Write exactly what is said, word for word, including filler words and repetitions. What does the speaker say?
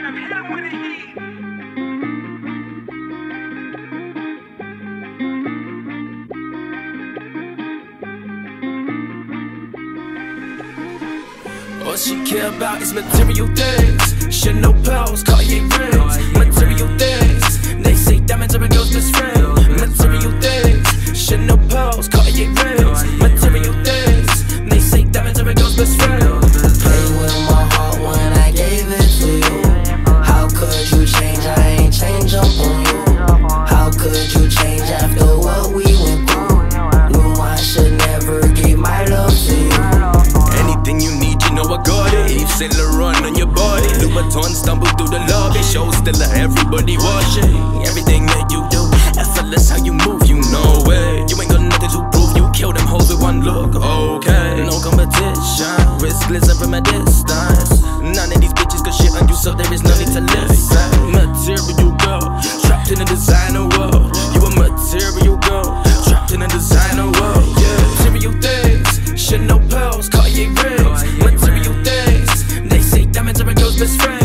All she care about is material things. Chanel pearls, Cartier rings. Material things. They say diamonds are a girl's best friend. Material things. Chanel pearls, Cartier rings. Material things. They say diamonds are a girl's best friend. Play with my heart when I gave it to you. How could you change? I ain't change up on you. How could you change after what we went through? Knew I should never give my love to you. Anything you need, you know I got it. Yves Saint Laurent on your body. Louis Vuitton stumble through the lobby. Show still everybody watching. Everything that you do, effortless how you move, you know it. You ain't got nothing to prove. You kill them hoes with one look. Okay, no competition. Wrist glisten from a distance. None of these bitches got shit on you, so there is no need to listen. Material girl, trapped in a designer world. You a material girl, trapped in a designer world. Yeah, material things. Chanel pearls, Cartier rings. Material things. They say diamonds are a girl's best friend.